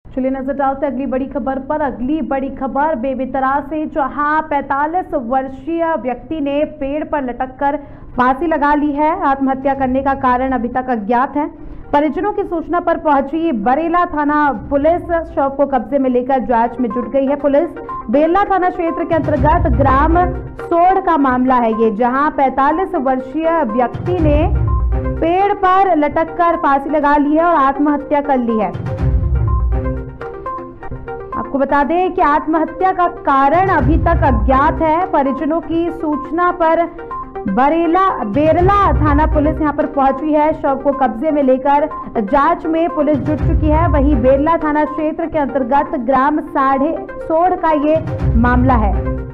चलिए नजर डालते अगली बड़ी खबर पर। अगली बड़ी खबर बेबितरा से, जहां 45 वर्षीय व्यक्ति ने पेड़ पर लटककर फांसी लगा ली है। आत्महत्या करने का कारण अभी तक अज्ञात है। परिजनों की सूचना पर पहुंची बरेला थाना पुलिस शव को कब्जे में लेकर जांच में जुट गई है। पुलिस बेला थाना क्षेत्र के अंतर्गत ग्राम सोड़ का मामला है ये, जहां 45 वर्षीय व्यक्ति ने पेड़ पर लटककर फांसी लगा ली है और आत्महत्या कर ली है। आपको बता दें कि आत्महत्या का कारण अभी तक अज्ञात है। परिजनों की सूचना पर बेरला थाना पुलिस यहां पर पहुंची है। शव को कब्जे में लेकर जांच में पुलिस जुट चुकी है। वहीं बेरला थाना क्षेत्र के अंतर्गत ग्राम सोड़ का ये मामला है।